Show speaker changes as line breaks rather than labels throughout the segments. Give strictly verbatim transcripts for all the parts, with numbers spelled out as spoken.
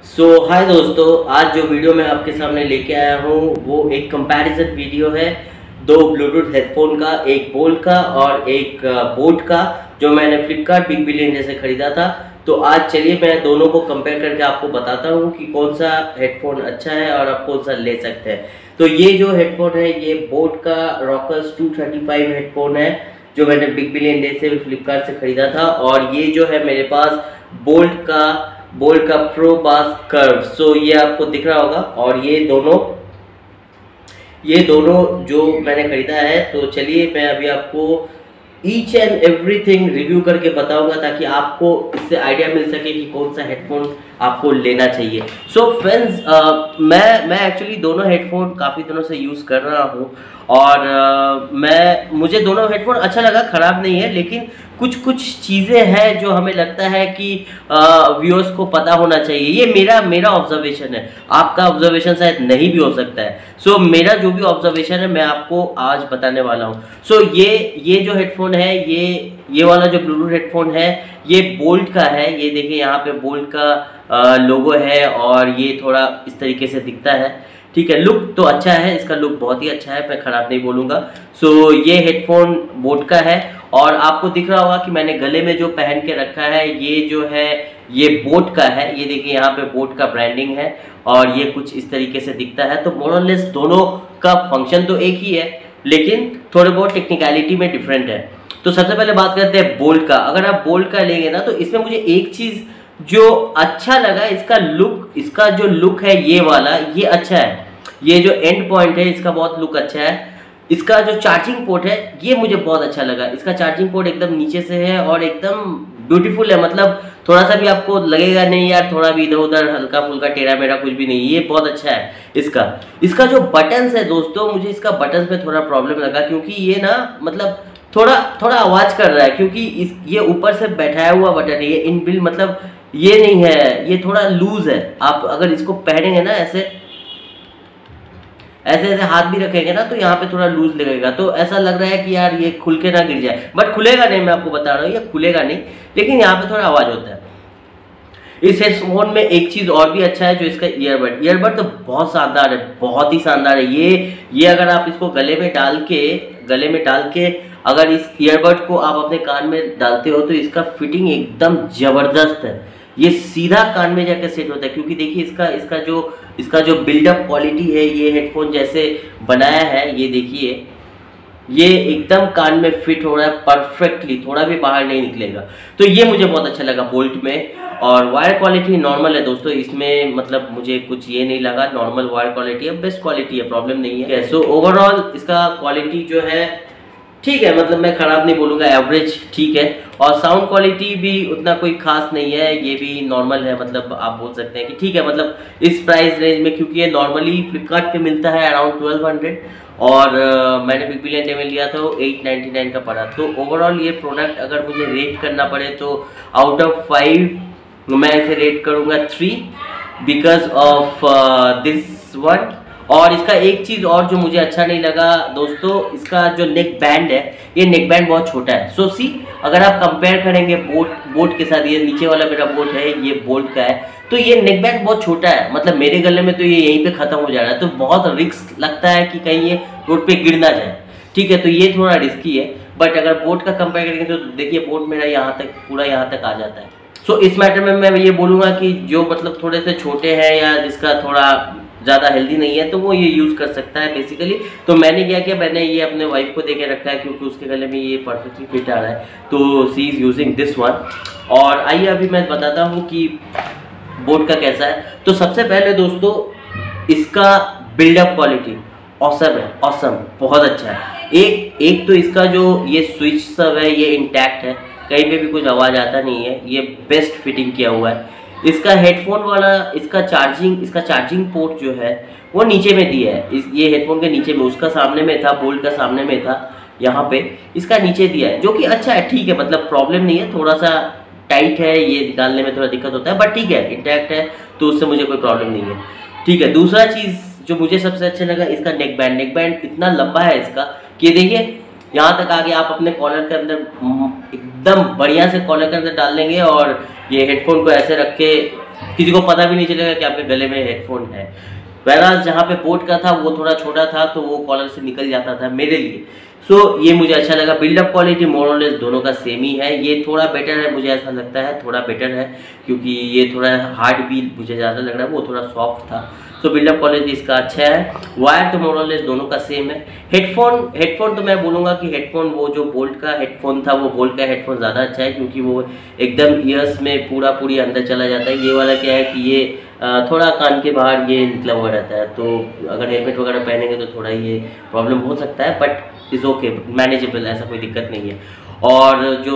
सो so, हाय दोस्तों, आज जो वीडियो मैं आपके सामने लेके आया हूँ वो एक कंपैरिजन वीडियो है दो ब्लूटूथ हेडफोन का, एक बोल्ट का और एक बोट का, जो मैंने फ्लिपकार्ट बिग बिलियन डे से खरीदा था। तो आज चलिए मैं दोनों को कंपेयर करके आपको बताता हूँ कि कौन सा हेडफोन अच्छा है और आप कौन सा ले सकते हैं। तो ये जो हेडफोन है ये बोट का Rockerz two thirty five headphone है, जो मैंने बिग बिलियन डे से फ्लिपकार्ट से खरीदा था। और ये जो है मेरे पास बोल्ट का बोल्ट का प्रो बास कर्व, सो ये आपको दिख रहा होगा। और ये दोनों ये दोनों जो मैंने खरीदा है, तो चलिए मैं अभी आपको ईच एंड एवरीथिंग रिव्यू करके बताऊंगा ताकि आपको इससे आइडिया मिल सके कि कौन सा हेडफोन आपको लेना चाहिए। सो so फ्रेंड्स, मैं मैं एक्चुअली दोनों हेडफोन काफ़ी दिनों से यूज़ कर रहा हूँ और uh, मैं मुझे दोनों हेडफोन अच्छा लगा, ख़राब नहीं है। लेकिन कुछ कुछ चीज़ें हैं जो हमें लगता है कि व्यूअर्स को पता होना चाहिए। ये मेरा मेरा ऑब्जर्वेशन है, आपका ऑब्जर्वेशन शायद नहीं भी हो सकता है। सो so, मेरा जो भी ऑब्जर्वेशन है मैं आपको आज बताने वाला हूँ। सो so, ये ये जो हेडफोन है, ये ये वाला जो ब्लूटूथ हेडफोन है ये बोल्ट का है। ये देखिए यहाँ पे बोल्ट का लोगो है और ये थोड़ा इस तरीके से दिखता है। ठीक है, लुक तो अच्छा है, इसका लुक बहुत ही अच्छा है, मैं खराब नहीं बोलूँगा। सो so, ये हेडफोन बोट का है और आपको दिख रहा होगा कि मैंने गले में जो पहन के रखा है ये जो है ये बोट का है। ये देखिए यहाँ पे बोट का ब्रांडिंग है और ये कुछ इस तरीके से दिखता है। तो मोर और लेस दोनों का फंक्शन तो एक ही है, लेकिन थोड़े बहुत टेक्निकलिटी में डिफरेंट है। तो सबसे पहले बात करते हैं बोल्ट का। अगर आप बोल्ट का लेंगे ना, तो इसमें मुझे एक चीज़ जो अच्छा लगा, इसका लुक, इसका जो लुक है ये वाला, ये अच्छा है। ये जो एंड पॉइंट है इसका बहुत लुक अच्छा है। इसका जो चार्जिंग पोर्ट है ये मुझे बहुत अच्छा लगा। इसका चार्जिंग पोर्ट एकदम नीचे से है और एकदम ब्यूटीफुल है। मतलब थोड़ा सा भी आपको लगेगा नहीं यार, थोड़ा भी इधर उधर हल्का फुल्का टेढ़ा मेढ़ा कुछ भी नहीं, ये बहुत अच्छा है। इसका इसका जो बटन्स है दोस्तों, मुझे इसका बटन्स में थोड़ा प्रॉब्लम लगा, क्योंकि ये ना मतलब थोड़ा थोड़ा आवाज़ कर रहा है, क्योंकि इस ये ऊपर से बैठाया हुआ बटन है, ये इनबिल्ट मतलब ये नहीं है, ये थोड़ा लूज है। आप अगर इसको पहनेंगे ना ऐसे ऐसे ऐसे हाथ भी रखेंगे ना, तो यहाँ पे थोड़ा लूज लगेगा। तो ऐसा लग रहा है कि यार ये खुल के ना गिर जाए, बट खुलेगा नहीं, मैं आपको बता रहा हूँ ये खुलेगा नहीं, लेकिन यहाँ पे थोड़ा आवाज़ होता है। इस हेडफोन में एक चीज़ और भी अच्छा है, जो इसका ईयरबड ईयरबड तो बहुत शानदार है, बहुत ही शानदार है। ये ये अगर आप इसको गले में डाल के गले में डाल के अगर इस ईयरबड को आप अपने कान में डालते हो तो इसका फिटिंग एकदम ज़बरदस्त है। ये सीधा कान में जाकर सेट होता है, क्योंकि देखिए इसका इसका जो इसका जो बिल्डअप क्वालिटी है, ये हेडफोन जैसे बनाया है, ये देखिए ये एकदम कान में फिट हो रहा है परफेक्टली, थोड़ा भी बाहर नहीं निकलेगा। तो ये मुझे बहुत अच्छा लगा बोल्ट में। और वायर क्वालिटी नॉर्मल है दोस्तों, इसमें मतलब मुझे कुछ ये नहीं लगा, नॉर्मल वायर क्वालिटी है, बेस्ट क्वालिटी है, प्रॉब्लम नहीं है। सो ओवरऑल इसका क्वालिटी जो है ठीक है, मतलब मैं ख़राब नहीं बोलूँगा, एवरेज ठीक है। और साउंड क्वालिटी भी उतना कोई खास नहीं है, ये भी नॉर्मल है, मतलब आप बोल सकते हैं कि ठीक है। मतलब इस प्राइस रेंज में, क्योंकि ये नॉर्मली फ्लिपकार्ट पे मिलता है अराउंड ट्वेल्व हंड्रेड और uh, मैंने बिग बिलियन डे में लिया था वो एट नाइन्टी नाइन का पड़ा। तो ओवरऑल ये प्रोडक्ट अगर मुझे रेट करना पड़े तो आउट ऑफ फाइव मैं इसे रेट करूँगा three, because of this one. और इसका एक चीज़ और जो मुझे अच्छा नहीं लगा दोस्तों, इसका जो नेक बैंड है, ये नेक बैंड बहुत छोटा है। सो सी अगर आप कंपेयर करेंगे बोट बोट के साथ, ये नीचे वाला मेरा बोट है, ये बोल्ट का है, तो ये नेक बैंड बहुत छोटा है। मतलब मेरे गले में तो ये यहीं पे ख़त्म हो जा रहा है, तो बहुत रिस्क लगता है कि कहीं ये रोड पे गिर ना जाए। ठीक है, तो ये थोड़ा रिस्की है। बट अगर बोट का कंपेयर करेंगे तो देखिए बोट मेरा यहाँ तक पूरा यहाँ तक आ जाता है। सो so, इस मैटर में मैं ये बोलूँगा कि जो मतलब थोड़े से छोटे हैं या जिसका थोड़ा ज़्यादा हेल्दी नहीं है, तो वो ये यूज़ कर सकता है बेसिकली। तो मैंने क्या किया, मैंने ये अपने वाइफ को देके रखा है, क्योंकि उसके गले में ये परफेक्टली फिट आ रहा है, तो she is using this one. और आइए अभी मैं बताता हूँ कि बोट का कैसा है। तो सबसे पहले दोस्तों इसका बिल्डअप क्वालिटी ऑसम है, ऑसम बहुत अच्छा है। एक एक तो इसका जो ये स्विच सब है ये इंटैक्ट है, कहीं पे भी कुछ आवाज़ आता नहीं है, ये बेस्ट फिटिंग किया हुआ है। इसका हेडफोन वाला इसका चार्जिंग इसका चार्जिंग पोर्ट जो है वो नीचे में दिया है, इस ये हेडफोन के नीचे में, उसका सामने में था, बोल्ट का सामने में था, यहाँ पे इसका नीचे दिया है, जो कि अच्छा है, ठीक है, मतलब प्रॉब्लम नहीं है। थोड़ा सा टाइट है, ये निकालने में थोड़ा दिक्कत होता है, बट ठीक है, इंटैक्ट है, तो उससे मुझे कोई प्रॉब्लम नहीं है। ठीक है, दूसरा चीज़ जो मुझे सबसे अच्छा लगा, इसका नेक बैंड नेक बैंड इतना लंबा है इसका कि देखिए यहाँ तक आगे आप अपने कॉलर के अंदर एकदम बढ़िया से कॉलर के अंदर डाल लेंगे और ये हेडफोन को ऐसे रख के किसी को पता भी नहीं चलेगा कि आपके गले में हेडफोन है। वैराज जहाँ पे बोट का था वो थोड़ा छोटा था तो वो कॉलर से निकल जाता था मेरे लिए। सो so, ये मुझे अच्छा लगा। बिल्डअप क्वालिटी मोर और लेस दोनों का सेम ही है। ये थोड़ा बेटर है, मुझे ऐसा लगता है थोड़ा बेटर है, क्योंकि ये थोड़ा हार्ड भी मुझे ज़्यादा लग रहा है, वो थोड़ा सॉफ्ट था। सो बिल्डअप क्वालिटी इसका अच्छा है। वायर तो मोर और लेस दोनों का सेम है। हेडफोन हेडफोन तो मैं बोलूँगा कि हेडफोन वो जो बोल्ट का हेडफोन था वो बोल्ट का हेडफोन ज़्यादा अच्छा है, क्योंकि वो एकदम ईयर्स में पूरा पूरी अंदर चला जाता है। ये वाला क्या है कि ये थोड़ा कान के बाहर ये निकला हुआ रहता है, तो अगर हेलमेट वगैरह पहनेंगे तो थोड़ा ये प्रॉब्लम हो सकता है, बट इज़ ओके, मैनेजेबल, ऐसा कोई दिक्कत नहीं है। और जो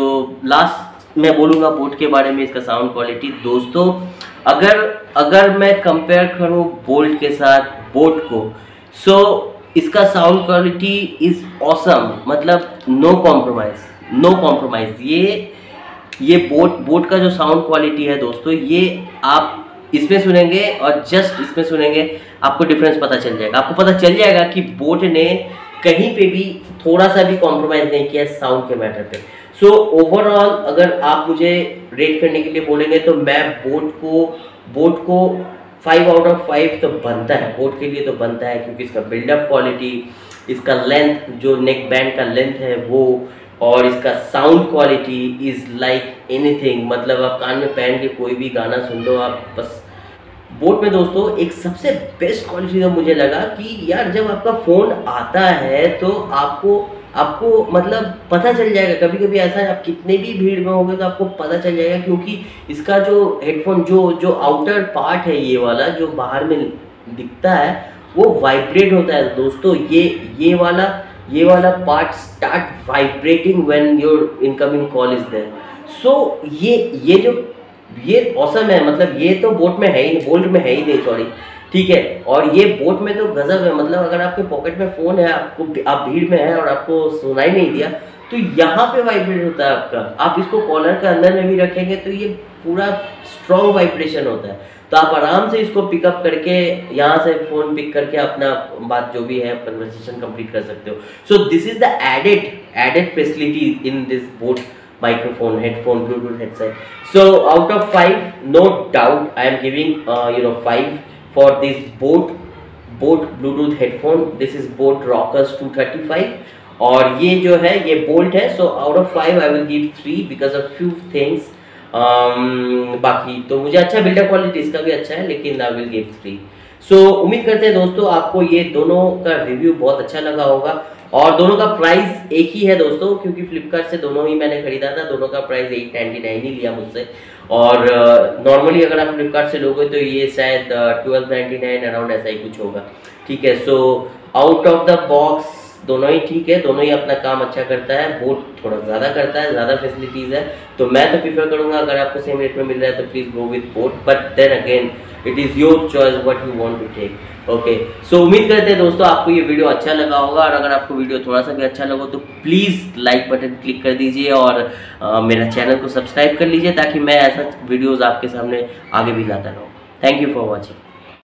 लास्ट मैं बोलूँगा बोट के बारे में, इसका साउंड क्वालिटी दोस्तों, अगर अगर मैं कंपेयर करूँ बोल्ट के साथ बोट को, सो इसका साउंड क्वालिटी इज़ ऑसम, मतलब नो कॉम्प्रोमाइज़, नो कॉम्प्रोमाइज़। ये ये बोट बोट का जो साउंड क्वालिटी है दोस्तों, ये आप इसमें सुनेंगे और जस्ट इसमें सुनेंगे, आपको डिफरेंस पता चल जाएगा। आपको पता चल जाएगा कि बोट ने कहीं पे भी थोड़ा सा भी कॉम्प्रोमाइज़ नहीं किया साउंड के मैटर पे। सो ओवरऑल अगर आप मुझे रेट करने के लिए बोलेंगे तो मैं बोट को बोट को फाइव आउट ऑफ फाइव तो बनता है, बोट के लिए तो बनता है, क्योंकि इसका बिल्डअप क्वालिटी, इसका लेंथ, जो नेक बैंड का लेंथ है वो, और इसका sound quality is like anything. मतलब आप कान में पहन के कोई भी गाना सुन लो आप बस। बोट में दोस्तों एक सबसे बेस्ट क्वालिटी तो मुझे लगा कि यार जब आपका फ़ोन आता है तो आपको आपको मतलब पता चल जाएगा। कभी कभी ऐसा है, आप कितने भी भीड़ में होंगे तो आपको पता चल जाएगा, क्योंकि इसका जो हेडफोन जो जो आउटर पार्ट है, ये वाला जो बाहर में दिखता है वो वाइब्रेट होता है दोस्तों। ये ये वाला ये वाला part start vibrating when your incoming call is there. So ये ये जो ये औसम है, मतलब ये तो बोट में है ही, बोल्ट में है ही नहीं, सॉरी, ठीक है। और ये बोट में तो गजब है, मतलब अगर आपके पॉकेट में फ़ोन है, आपको आप भीड़ में है और आपको सुनाई नहीं दिया तो यहाँ पे वाइब्रेट होता है आपका। आप इसको कॉलर के अंदर में भी रखेंगे तो ये पूरा स्ट्रॉन्ग वाइब्रेशन होता है। तो आप आराम से इसको पिकअप करके यहाँ से फ़ोन पिक करके अपना बात जो भी है कन्वर्सेशन कंप्लीट कर सकते हो। So this is the added added facility in this boAt microphone, headphone, Bluetooth headset. So out of five, no doubt I am giving uh, you know five for this Boat Boat Bluetooth headphone. This is Boat Rockers two thirty-five. और ये जो है ये Bolt है, so out of five I will give three because of few things. um, बाकी तो मुझे अच्छा बिल्डअप क्वालिटी इसका भी अच्छा है, लेकिन I will give three. So so, उम्मीद करते हैं दोस्तों आपको ये दोनों का रिव्यू बहुत अच्छा लगा होगा। और दोनों का प्राइस एक ही है दोस्तों, क्योंकि फ्लिपकार्ट से दोनों ही मैंने खरीदा था, दोनों का प्राइस एट नाइन्टी नाइन ही लिया मुझसे। और नॉर्मली uh, अगर आप फ्लिपकार्ट से लोगे तो ये शायद ट्वेल्व नाइन्टी नाइन अराउंड ऐसा ही कुछ होगा, ठीक है। So out of the box दोनों ही ठीक है, दोनों ही अपना काम अच्छा करता है। बोट थोड़ा ज़्यादा करता है, ज़्यादा फैसिलिटीज़ है, तो मैं तो प्रीफर करूँगा अगर आपको सेम रेट में मिल रहा है तो please go with boAt, but then again it is your choice what you want to take. Okay, so उम्मीद करते हैं दोस्तों आपको ये वीडियो अच्छा लगा होगा, और अगर आपको वीडियो थोड़ा सा भी अच्छा लगा तो प्लीज़ लाइक बटन क्लिक कर दीजिए और आ, मेरा चैनल को सब्सक्राइब कर लीजिए, ताकि मैं ऐसा वीडियोज़ आपके सामने आगे भी लाता रहूँ। Thank you for watching.